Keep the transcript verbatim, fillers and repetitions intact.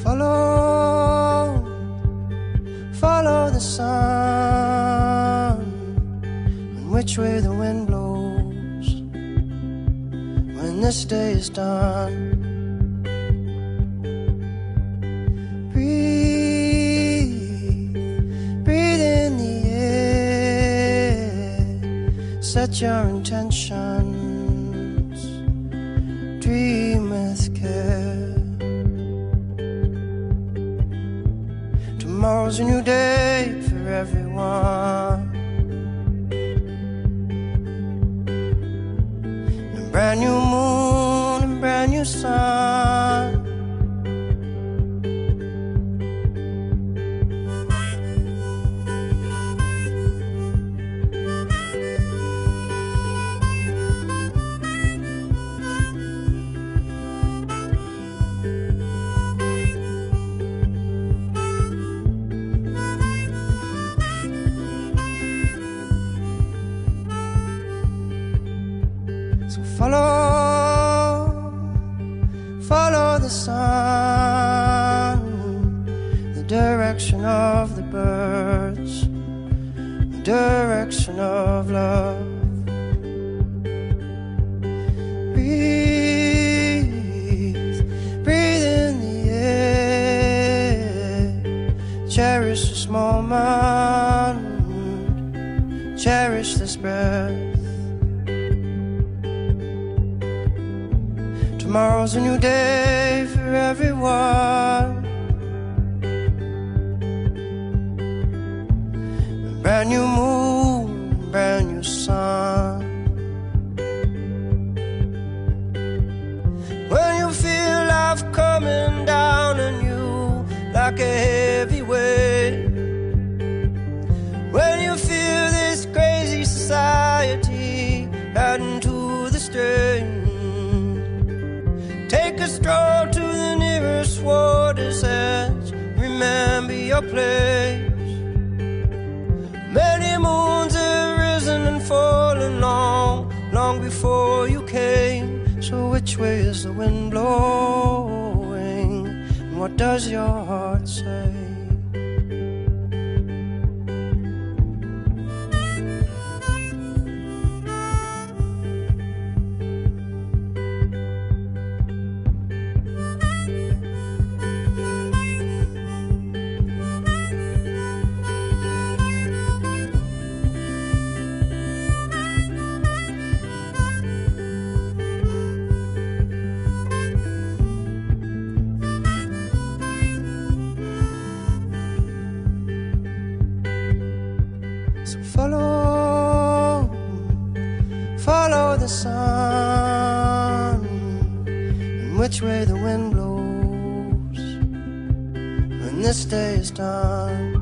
follow, follow the sun, and which way the wind blows when this day is done. Breathe, breathe in the air, set your intentions, dream with care. Tomorrow's a new day for everyone, a brand new moon and brand new sun. So follow, follow the sun, the direction of the birds, the direction of love. Breathe, breathe in the air, cherish this moment, cherish this breath. Tomorrow's a new day for everyone, a brand new moon, brand new sun. When you feel life coming down on you like a heavy weight, when you feel this crazy society adding to the strain, take a stroll to the nearest water's edge. Remember your place. Many moons have risen and fallen long, long before you came. So which way is the wind blowing? And what does your heart say? So follow, follow the sun, and which way the wind blows when this day is done.